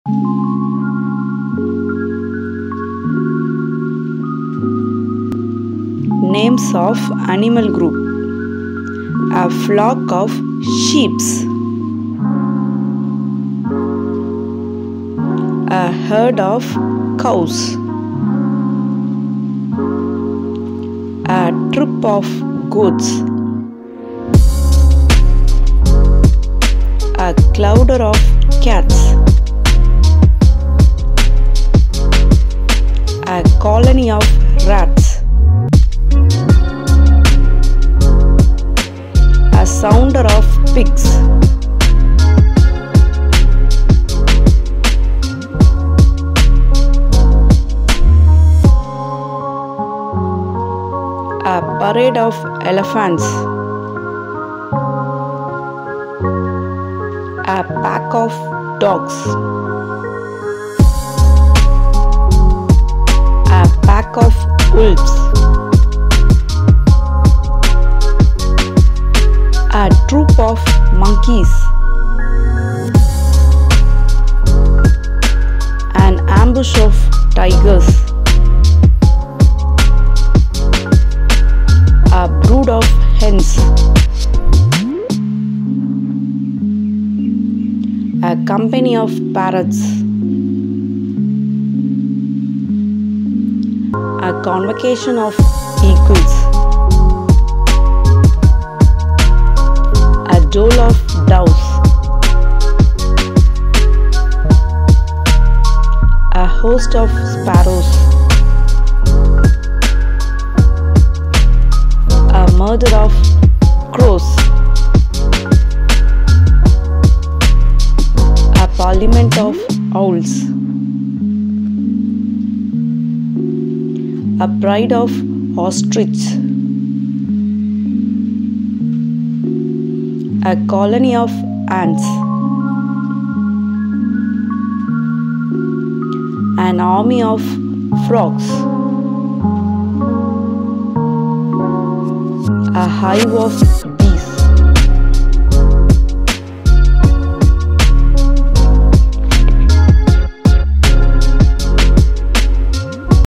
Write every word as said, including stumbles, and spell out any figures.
Names of animal group: a flock of sheep, a herd of cows, a troop of goats, a cluster of cats, a colony of rats, a sounder of pigs, a parade of elephants, a pack of dogs, a pack of wolves, a troop of monkeys, an ambush of tigers, a brood of hens, a company of parrots, a convocation of eagles, a dole of doves, a host of sparrows, a murder of crows, a parliament of owls, a pride of ostrich, a colony of ants, an army of frogs, a hive of